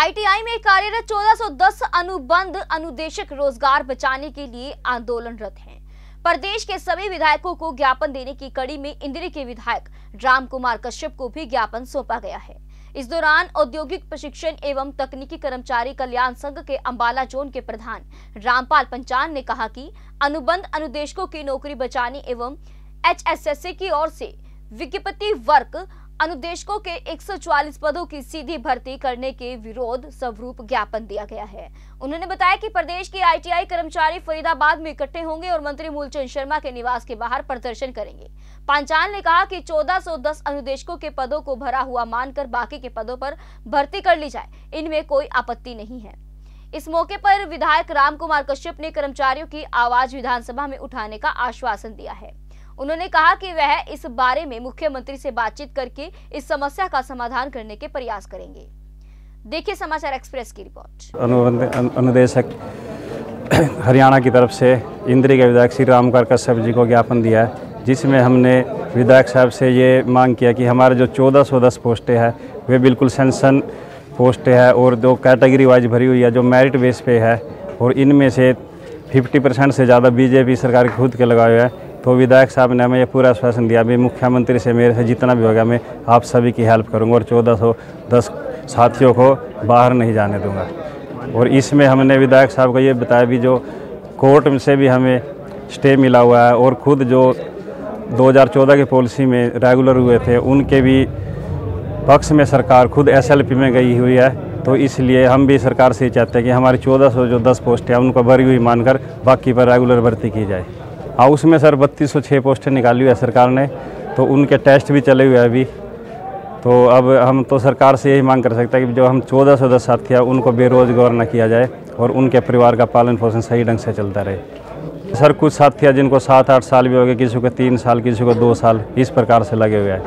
ITI में कार्यरत 1410 अनुबंध अनुदेशक रोजगार बचाने के लिए आंदोलनरत हैं। प्रदेश के सभी विधायकों को ज्ञापन देने की कड़ी में इंद्री के विधायक राम कुमार कश्यप को भी ज्ञापन सौंपा गया है। इस दौरान औद्योगिक प्रशिक्षण एवं तकनीकी कर्मचारी कल्याण संघ के अंबाला जोन के प्रधान रामपाल पंचान ने कहा कि अनुबंध अनुदेशकों की नौकरी बचाने एवं HSSA की ओर से विज्ञप्ति वर्ग अनुदेशकों के 144 पदों की सीधी भर्ती करने के विरोध स्वरूप ज्ञापन दिया गया है। उन्होंने बताया कि प्रदेश के आईटीआई कर्मचारी फरीदाबाद में इकट्ठे होंगे और मंत्री मूलचंद शर्मा के निवास के बाहर प्रदर्शन करेंगे। पंचाल ने कहा कि 1410 अनुदेशकों के पदों को भरा हुआ मानकर बाकी के पदों पर भर्ती कर ली जाए, इनमें कोई आपत्ति नहीं है। इस मौके पर विधायक राम कुमार कश्यप ने कर्मचारियों की आवाज विधानसभा में उठाने का आश्वासन दिया है। उन्होंने कहा कि वह इस बारे में मुख्यमंत्री से बातचीत करके इस समस्या का समाधान करने के प्रयास करेंगे। देखिए समाचार एक्सप्रेस की रिपोर्ट। अनुदेशक हरियाणा की तरफ से इंद्री के विधायक श्री राम कुमार कश्यप जी को ज्ञापन दिया है, जिसमें हमने विधायक साहब से ये मांग किया कि हमारे जो 1410 पोस्टें हैं वे बिल्कुल सैंक्शन पोस्टें हैं और दो कैटेगरी वाइज भरी हुई है जो मेरिट बेस पे है, और इनमें से 50% से ज़्यादा बीजेपी सरकार के खुद के लगाए हुए हैं। तो विधायक साहब ने हमें ये पूरा आश्वासन दिया, मैं मुख्यमंत्री से मेरे से जितना भी होगा मैं आप सभी की हेल्प करूंगा और 1410 साथियों को बाहर नहीं जाने दूंगा। और इसमें हमने विधायक साहब को ये बताया भी जो कोर्ट में से भी हमें स्टे मिला हुआ है और खुद जो 2014 की पॉलिसी में रेगुलर हुए थे उनके भी पक्ष में सरकार खुद SLP में गई हुई है। तो इसलिए हम भी सरकार से चाहते हैं कि हमारी 1410 पोस्टें हैं उनको भरी हुई मानकर बाकी पर रेगुलर भर्ती की जाए। हाँ, उसमें सर 3206 पोस्टें निकाली हुई है सरकार ने, तो उनके टेस्ट भी चले हुए हैं अभी। तो अब हम तो सरकार से यही मांग कर सकते हैं कि जो हम 1410 साथी हैं उनको बेरोजगार न किया जाए और उनके परिवार का पालन पोषण सही ढंग से चलता रहे। सर कुछ साथी हैं जिनको 7-8 साल भी हो गए, किसी को 3 साल, किसी को 2 साल, इस प्रकार से लगे हुए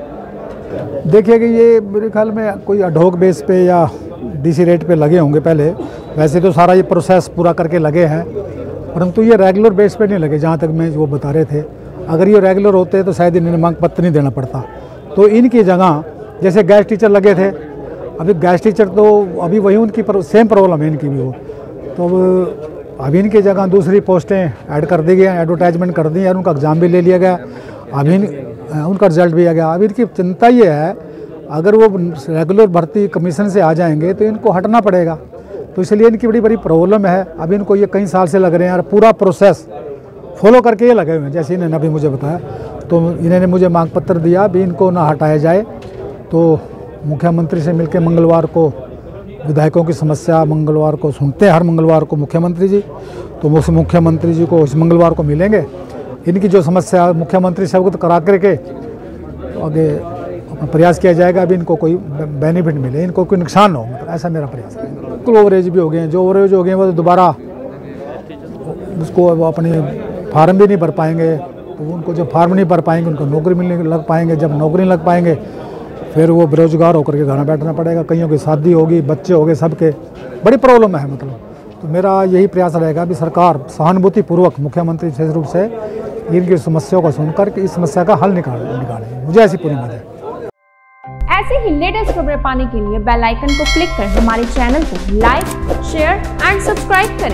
हैं। देखिए कि ये मेरे ख्याल में कोई अडोक बेस पे या DC रेट पे लगे होंगे पहले। वैसे तो सारा ये प्रोसेस पूरा करके लगे हैं, परंतु ये रेगुलर बेस पे नहीं लगे जहाँ तक मैं वो बता रहे थे। अगर ये रेगुलर होते तो शायद इन्हें मांग पत्र नहीं देना पड़ता। तो इनकी जगह जैसे गैस टीचर लगे थे, अभी गैस टीचर तो अभी वही उनकी सेम प्रॉब्लम है इनकी भी वो। तो अभी इनकी जगह दूसरी पोस्टें ऐड कर दी गई, एडवर्टाइजमेंट कर दी है, उनका एग्ज़ाम भी ले लिया गया, अभी उनका रिजल्ट भी आ गया। अभी इनकी चिंता ये है अगर वो रेगुलर भर्ती कमीशन से आ जाएंगे तो इनको हटना पड़ेगा। तो इसलिए इनकी बड़ी प्रॉब्लम है। अभी इनको ये कई साल से लग रहे हैं और पूरा प्रोसेस फॉलो करके ये लगे हुए हैं, जैसे इन्होंने अभी मुझे बताया। तो इन्होंने मुझे मांग पत्र दिया भी इनको ना हटाया जाए। तो मुख्यमंत्री से मिलकर मंगलवार को विधायकों की समस्या मंगलवार को सुनते हैं, हर मंगलवार को मुख्यमंत्री जी। तो मुख्यमंत्री जी को इस मंगलवार को मिलेंगे, इनकी जो समस्या मुख्यमंत्री से अवगत करा करके तो आगे प्रयास किया जाएगा अभी इनको कोई बेनिफिट मिले, इनको कोई नुकसान ना हो, मतलब ऐसा मेरा प्रयास है। बिल्कुल ओवरेज भी हो गए हैं, जो ओवरेज हो गए हैं वो दोबारा उसको अपने फार्म भी नहीं भर पाएंगे। तो उनको जब फार्म नहीं भर पाएंगे उनको नौकरी मिलने लग पाएंगे, जब नौकरी लग पाएंगे फिर वो बेरोजगार होकर के घर बैठना पड़ेगा। कईयों की शादी होगी, बच्चे हो गए, सबके बड़ी प्रॉब्लम है मतलब। तो मेरा यही प्रयास रहेगा भी सरकार सहानुभूतिपूर्वक मुख्यमंत्री विशेष रूप से इनकी समस्याओं को सुनकर इस समस्या का हल निकाले। मुझे ऐसी पूरी उम्मीद है। ऐसे ही लेटेस्ट खबरें पाने के लिए बेल आइकन को क्लिक कर हमारे चैनल को लाइक, शेयर एंड सब्सक्राइब करें।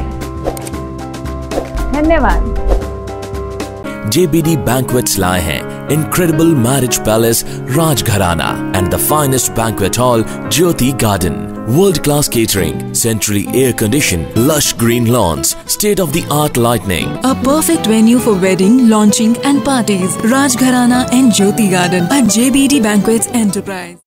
धन्यवाद। JBD Banquets लाए हैं Incredible Marriage Palace Rajgharana and the finest banquet hall Jyoti Garden. World-class catering, centrally air-conditioned, lush green lawns, state-of-the-art lighting. A perfect venue for wedding, launching and parties. Rajgharana and Jyoti Garden at JBD Banquets Enterprise.